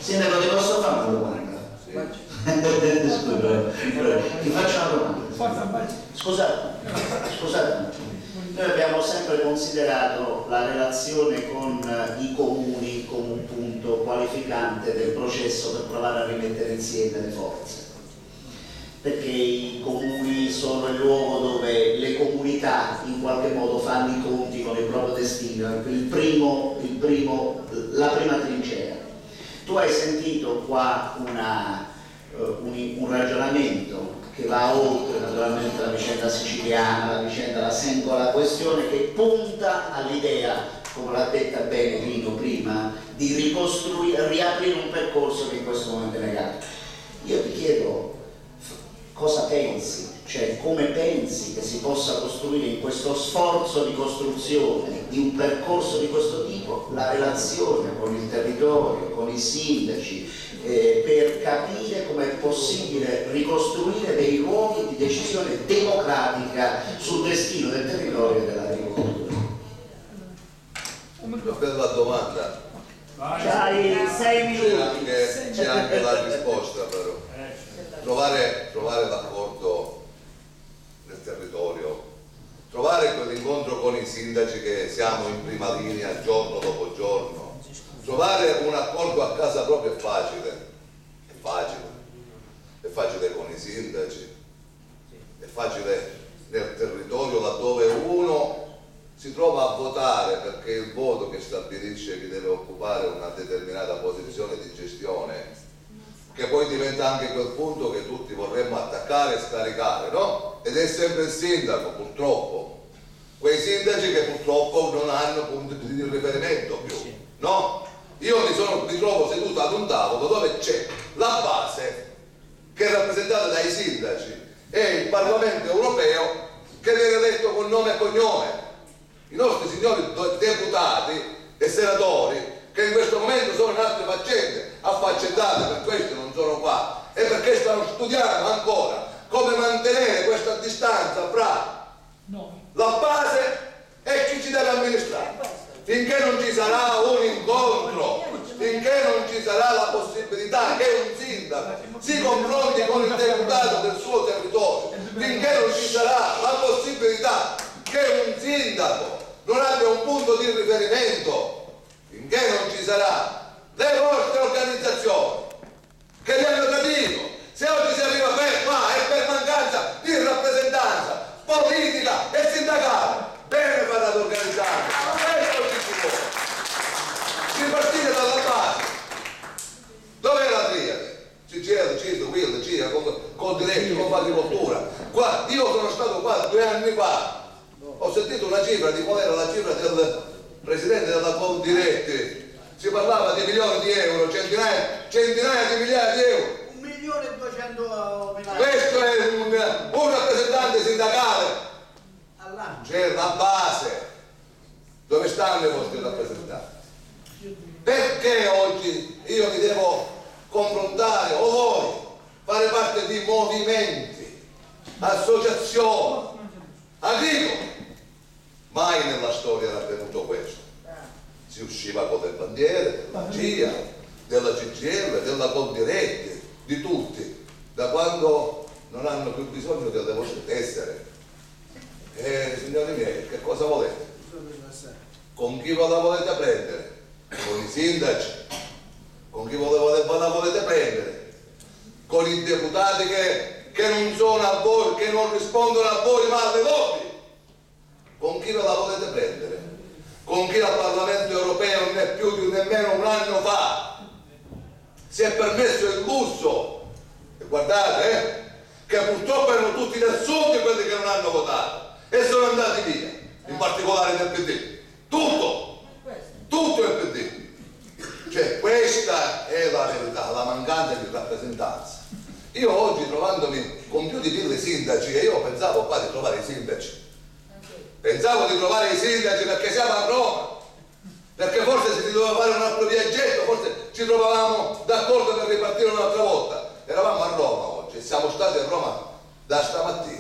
Sindaco, ti posso fare una domanda? Scusa, ti faccio una domanda. Scusate. Noi abbiamo sempre considerato la relazione con i comuni come un punto qualificante del processo per provare a rimettere insieme le forze, perché i comuni sono il luogo dove le comunità in qualche modo fanno i conti con il proprio destino, la prima trincea. Tu hai sentito qua un ragionamento che va oltre naturalmente la vicenda siciliana, la singola questione, che punta all'idea, come l'ha detta bene Lino prima, di riaprire un percorso che in questo momento è negato. Io ti chiedo cosa pensi, cioè come pensi che si possa costruire in questo sforzo di costruzione di un percorso di questo tipo la relazione con il territorio, con i sindaci, per capire come è possibile ricostruire dei luoghi di decisione democratica sul destino del territorio e dell'agricoltura. Una bella domanda. C'hai 6 minuti. C'è anche la risposta, però. Trovare l'accordo nel territorio, trovare quell'incontro con i sindaci che siamo in prima linea giorno dopo giorno, trovare un accordo a casa propria è facile, è facile con i sindaci, è facile nel territorio laddove uno si trova a votare, perché è il voto che stabilisce chi deve occupare una determinata posizione di gestione, che poi diventa anche quel punto che tutti vorremmo attaccare e scaricare, no? Ed è sempre il sindaco, purtroppo. Quei sindaci che purtroppo non hanno punti di riferimento più, no? Io mi trovo seduto ad un tavolo dove c'è la base che è rappresentata dai sindaci e il Parlamento europeo che viene eletto con nome e cognome. I nostri signori deputati e senatori che in questo momento sono in altre faccende affaccendate, per questo non sono qua, e perché stanno studiando ancora come mantenere questa distanza fra la base e chi ci deve amministrare. Finché non ci sarà un incontro, finché non ci sarà la possibilità che un sindaco si confronti con il deputato del suo territorio, finché non ci sarà la possibilità che un sindaco non abbia un punto di riferimento, finché non ci sarà le vostre organizzazioni che vi hanno capito, se oggi si arriva qua è per mancanza di rappresentanza politica e sindacale, bene fate ad organizzare, questo ci vuole, si partire dalla base. Dov'è la triade? CGL, CISO, WIL, CIA, con diritto, con agricoltura. Qua, io sono stato qua 2 anni fa, ho sentito una cifra di qual era la cifra del presidente della Coldiretti. Si parlava di milioni di euro, centinaia di migliaia di euro. 1.200.000. Questo è un rappresentante sindacale. C'è la base. Dove stanno i vostri rappresentanti? Perché oggi io mi devo confrontare, o voi, fare parte di movimenti, associazioni, agricoli? Mai nella storia era avvenuto questo. Si usciva con le bandiere della CIA, della CGL, della Coldiretti, di tutti, da quando non hanno più bisogno delle vostre tessere. Signori miei, che cosa volete? Con chi ve la volete prendere? Con i sindaci? Con chi la volete prendere? Con i deputati che non sono a voi, che non rispondono a voi ma alle lobby? Con chi ve la volete prendere? Con chi al Parlamento europeo non è più di nemmeno un anno fa si è permesso il lusso, e guardate che purtroppo erano tutti del sud quelli che non hanno votato e sono andati via, in particolare del PD, tutto il PD. Cioè questa è la verità, la mancanza di rappresentanza. Io oggi trovandomi con più di 1000 sindaci, e io pensavo qua di trovare i sindaci, pensavo di trovare i sindaci perché siamo a Roma, perché forse si doveva fare un altro viaggetto, forse ci trovavamo d'accordo per ripartire un'altra volta. Eravamo a Roma oggi, siamo stati a Roma da stamattina,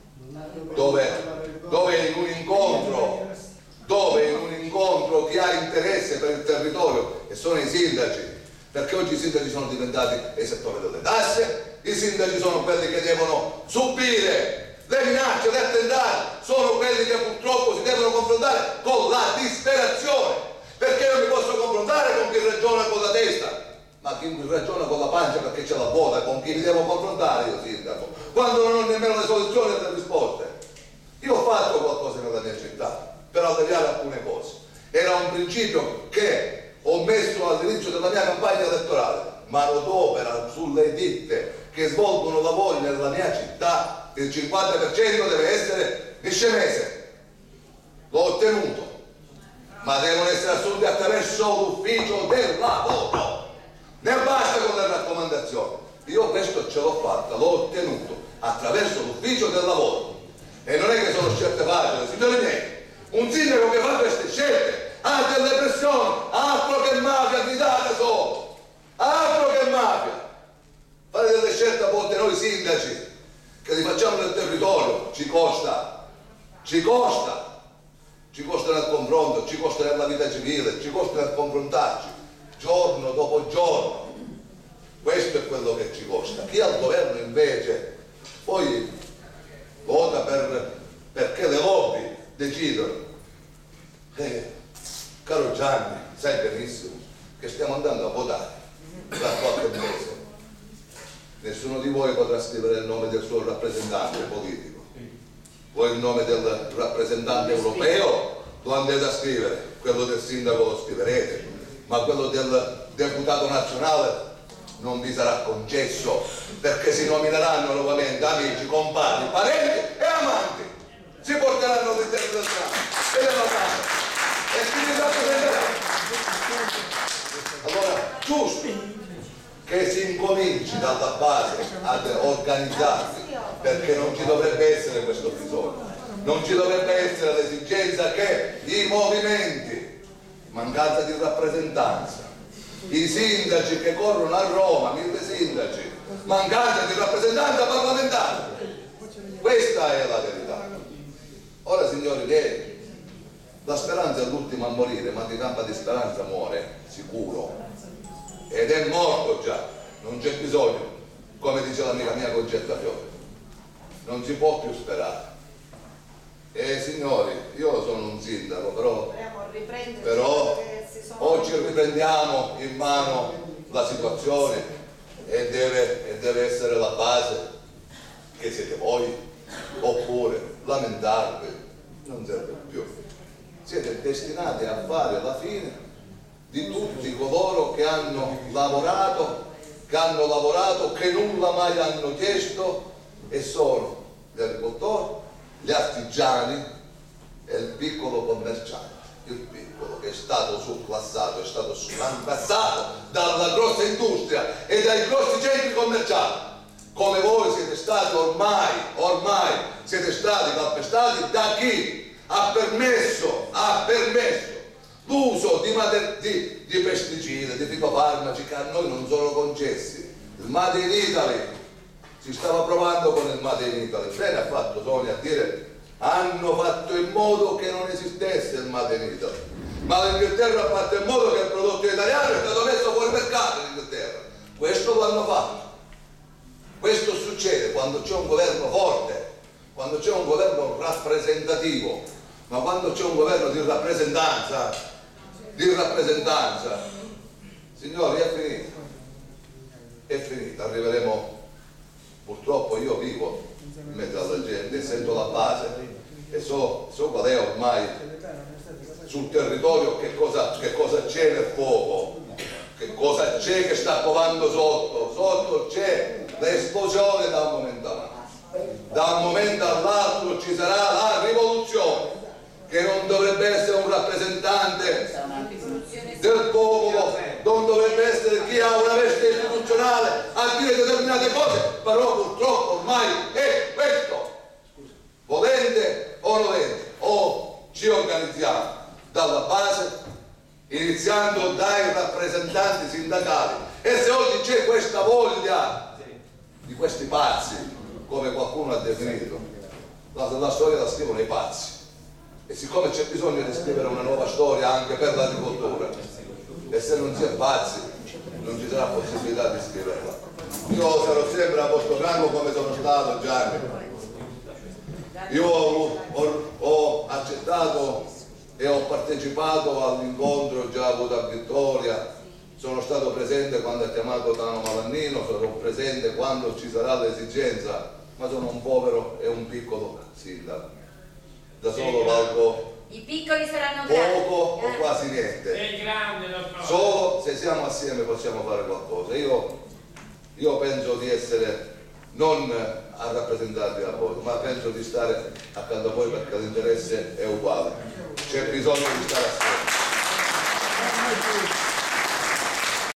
dove in un incontro chi ha interesse per il territorio, e sono i sindaci, perché oggi i sindaci sono diventati esettori delle tasse, i sindaci sono quelli che devono subire le minacce, gli attentati, sono quelli che purtroppo si devono confrontare con la disperazione, perché io mi posso confrontare con chi ragiona con la testa, ma chi ragiona con la pancia perché c'è la bolla, con chi mi devo confrontare io sindaco, quando non ho nemmeno le soluzioni e le risposte. Io ho fatto qualcosa nella mia città per alleviare alcune cose, era un principio che ho messo all'inizio della mia campagna elettorale, manodopera sulle ditte che svolgono lavori nella mia città, il 50% deve essere di scemese. L'ho ottenuto, ma devono essere assunti attraverso l'ufficio del lavoro. Ne basta con le raccomandazioni. Io questo ce l'ho fatta, l'ho ottenuto attraverso l'ufficio del lavoro. E non è che sono scelte facili, signori miei. Un sindaco che fa queste scelte ha delle pressioni, altro che mafia, gridate solo, altro che mafia. Fare delle scelte a volte noi sindaci che li facciamo nel territorio ci costa nel confronto, ci costa nella vita civile, ci costa nel confrontarci giorno dopo giorno. Questo è quello che ci costa. Chi al governo invece poi vota perché le lobby decidono. Caro Gianni, sai benissimo che stiamo andando a votare tra qualche mese. Nessuno di voi potrà scrivere il nome del suo rappresentante politico. Voi il nome del rappresentante europeo lo andate a scrivere, quello del sindaco lo scriverete, ma quello del deputato nazionale non vi sarà concesso, perché si nomineranno nuovamente amici, compagni, parenti e amanti. Si porteranno all'interno del campo e della casa e si rappresenteranno. Allora, giusto che si incominci dalla base ad organizzarsi, perché non ci dovrebbe essere questo bisogno, non ci dovrebbe essere l'esigenza che i movimenti, mancanza di rappresentanza, i sindaci che corrono a Roma, 1000 sindaci, mancanza di rappresentanza parlamentare, questa è la verità. Ora signori miei, la speranza è l'ultima a morire, ma di campa di speranza muore sicuro, ed è morto già, non c'è bisogno, come dice l'amica mia Concetta Fiore, non si può più sperare. E signori, io sono un sindaco, però oggi riprendiamo in mano la situazione e deve essere la base che siete voi, oppure lamentarvi non serve più. Siete destinati a fare la fine di tutti coloro che hanno lavorato, che nulla mai hanno chiesto, e sono gli agricoltori, gli artigiani e il piccolo commerciante, il piccolo che è stato surclassato, è stato scampassato dalla grossa industria e dai grossi centri commerciali. Come voi siete stati ormai siete stati calpestati da chi ha permesso l'uso di pesticidi, di fitofarmaci che a noi non sono concessi. Il Made in Italy, si stava provando con il Made in Italy, bene ha fatto Sonia a dire hanno fatto in modo che non esistesse il Made in Italy, ma l'Inghilterra ha fatto in modo che il prodotto italiano è stato messo fuori mercato in Inghilterra. Questo lo hanno fatto. Questo succede quando c'è un governo forte, quando c'è un governo rappresentativo, ma quando c'è un governo di rappresentanza, signori, è finita, arriveremo, purtroppo io vivo in mezzo alla gente, sento la base e so qual è ormai sul territorio che cosa c'è nel fuoco, che cosa c'è che sta covando sotto c'è l'esplosione da un momento avanti. Da un momento all'altro ci sarà la rivoluzione, che non dovrebbe essere un rappresentante del popolo, non dovrebbe essere chi ha una veste istituzionale a dire determinate cose, però purtroppo ormai è questo. Volente o nolente, o ci organizziamo dalla base, iniziando dai rappresentanti sindacali, e se oggi c'è questa voglia di questi pazzi, come qualcuno ha definito, la storia la scrivono i pazzi, e siccome c'è bisogno di scrivere una nuova storia anche per l'agricoltura, e se non si è pazzi non ci sarà possibilità di scriverla. Io sarò sempre a vostro fianco come sono stato, Gianni. Io ho accettato e ho partecipato all'incontro già avuto a Vittoria, sono stato presente quando ha chiamato Tano Malannino, sarò presente quando ci sarà l'esigenza, ma sono un povero e un piccolo sindaco. Da solo valgo i piccoli saranno grandi. poco o quasi niente. È grande, Solo se siamo assieme possiamo fare qualcosa. Io penso di essere non a rappresentarvi a voi, ma penso di stare accanto a voi perché l'interesse è uguale. C'è bisogno di stare assieme.